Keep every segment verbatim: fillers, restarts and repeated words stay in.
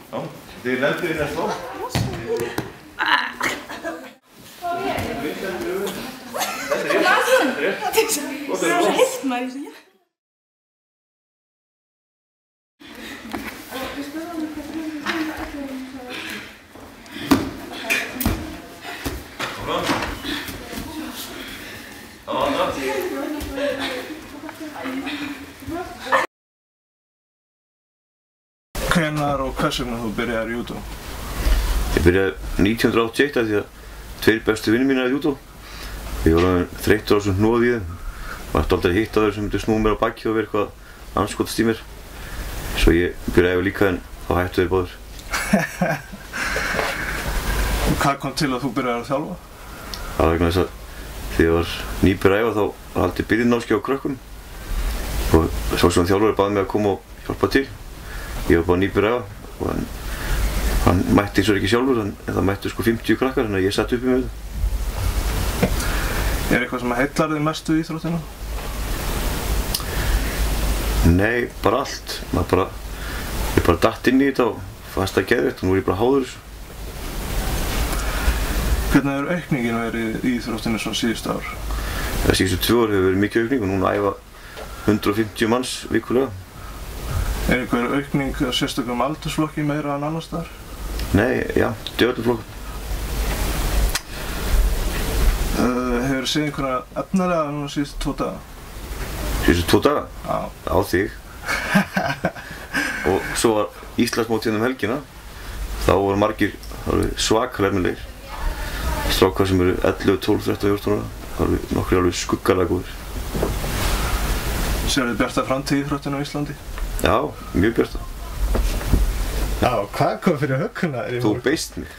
Ja, det lämpar ju nästan. Det är så helt Maria. Hvenær og hvers vegna þú byrjaðir í júdó? Ég byrjaði nítján hundruð áttatíu og eitt því að tveir bestu vinnir mínar í júdó. Ég var alveg þreyttur á þessum hnoði í þeim. Var alltaf að hitta þau sem myndi snúa mér á bakki og vera eitthvað andskotast í mér. Svo ég byrjaði líka en þá hættu þeir báðir. Og hvað kom til að þú byrjaðir að þjálfa? Það var vegna þess að þegar ég var nýbyrjað að æfa þá var haldið byrjunarnámskeið á krökkunum. Og sá sem þjálfari baði mig að koma og hjálpa til. Ég var bara nýbyrjað að æfa og hann, hann mætti eins og ekki sjálfur en það mættu sko fimmtíu krakkar þannig að ég satt uppi með þetta. Er eitthvað sem heillar þig mest við íþróttina? Nei, bara allt. Maður bara, ég bara datt inn í þetta og fannst það geðveikt og nú er ég bara háður þessu. Hvernig hefur aukningin verið í íþróttinni svona síðustu ár? Það síðustu tvö ár hefur verið mikið aukning og núna æfa hundrað og fimmtíu manns vikulega. Er einhver aukning á sérstökum aldursflokki meira en annars staðar? Nei, já, þetta er öllum flokkum. Uh, hefur þið séð einhverja efnilega núna síðustu tvo daga? Síðustu tvo daga? Já. Á þig. Og svo var Íslandsmótið um helgina. Þá voru margir svakalega efnilegir. Strákar sem eru ellefu, tólf, þrettán, fjórtán ára. Það eru nokkrir alveg skuggalega góðir. Sérðu bjarta framtíð í íþróttinni á Íslandi? Já, mjög bjarta. Já, hvað kom fyrir högguna? Þú beist mig.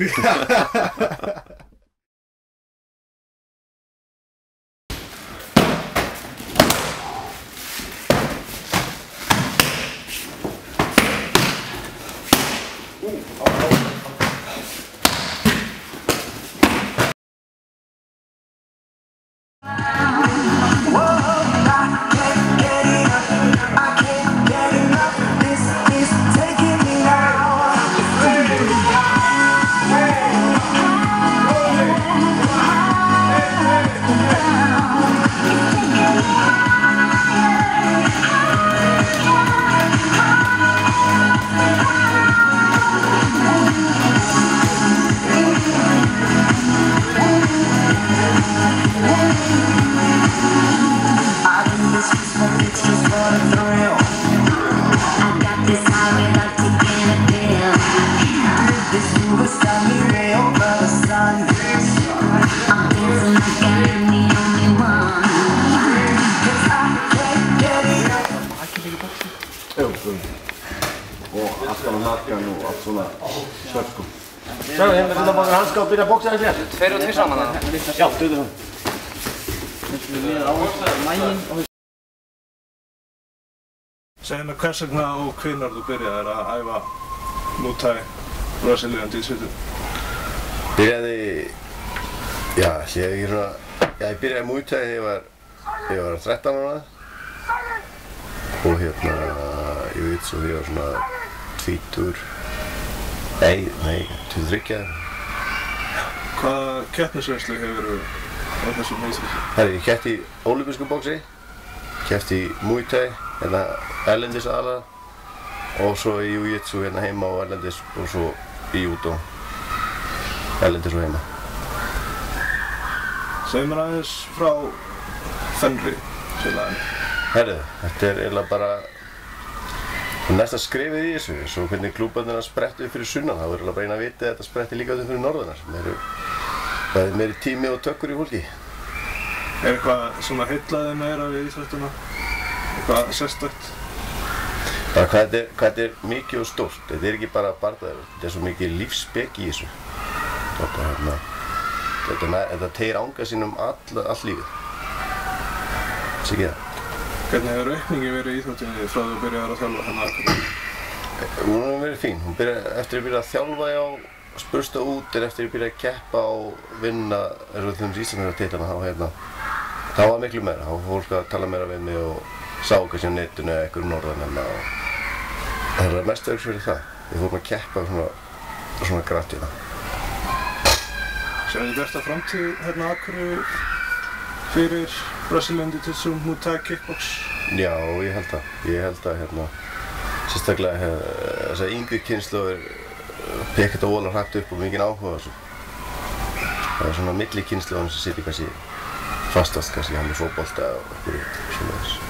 Och alltaf med markan och allt sådana körskor. Så, jag vill bara han ska börja boxa igen. Två och två samman. Ja, du det. Segðu mér hvers vegna og hvenær þú byrjaðir að æfa Muay Thai Brazilian Jiu-Jitsu? Byrjaði, já, ég er svona, já, ég byrjaði Muay Thai þegar ég var, þegar ég var þrettán ára. Og hérna, ég veit svo þegar ég var svona tvítur, nei, nei, tuttugu og þrjú. Hvaða keppnisreynslu hefurðu á þessum íþróttum? Herri, ég keppti í ólympísku boxi, keppti í Muay Thai, hérna erlendis aðalega, og svo í Jiu-Jitsu hérna heima og erlendis, og svo í Judo, erlendis og heima. Segðu mér aðeins frá Fenri, félaginu. Herri, þetta er eiginlega bara næsta skrefið í þessu, svo hvernig klúbarnir sprettu upp fyrir sunnan, þá er eiginlega bara eina að vita að þetta spretti líka upp fyrir norðanar, sem eru bæði meiri tími og tökkur í fólki. Er eitthvað sem að heillaði meira við íþróttuna? Eitthvað sérstakt? Bara hvað þetta er, hvað þetta er mikið og stórt, þetta er ekki bara bardaður, þetta er svo mikið lífsspeki í þessu. Þetta, hérna, þetta, þetta tegir anga sínum all, all lífið. Þessi ekki það. Hvernig hefur aukningin verið í íþróttinni frá því að byrjaði að þjálfa hérna akkurat? Hún hefur verið fín. Hún byrja, eftir að byrja að þjálfa já, spursta út, er eftir að byrja að keppa og vinna eins og þeim Íslandsmeistaratitlana þá hérna. Það var miklu meira. Þá var fólk að tala meira við mig og sá kannski á netinu eða einhverjum norðan hérna og það er mest auðvitað fyrir það. við fórum að keppa svona, svona gratjuna. Sér þið bjarta framtíð hérna á Akureyri fyrir Brazilian Jiu-Jitsu, Muay Thai, Kickbox? Já, ég held það. Ég held að hérna, sérstaklega þessar yngri kynslóðir pekka þetta voðalega hratt upp og mikinn áhuga á þessu. Það er svona milli kynslóðin sem situr kannski fastast kannski hann í fótbolta og einhverju svona þess.